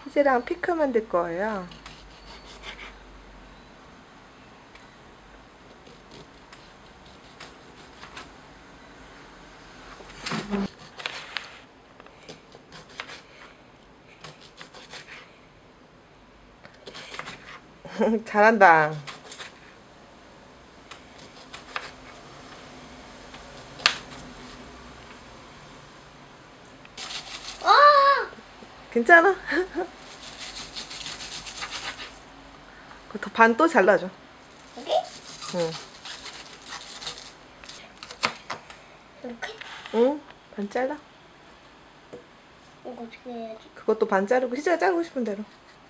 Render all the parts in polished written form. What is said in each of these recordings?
희재랑 피크 만들 거예요. 잘한다. 괜찮아? 더 반 또 잘라줘. 여기? 응. 이렇게? 응? 반 잘라. 이거 어떻게 해야지? 그것도 반 자르고 희재가 자르고 싶은 대로.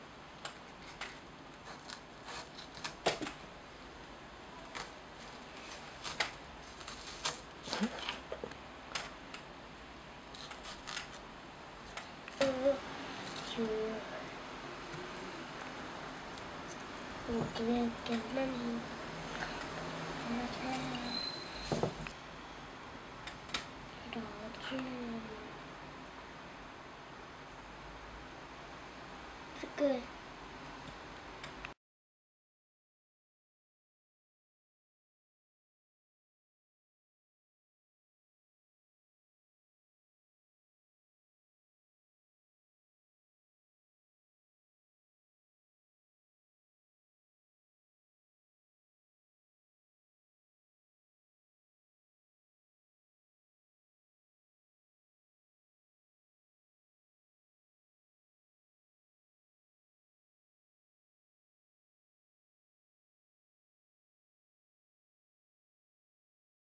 이렇게 하면 끝.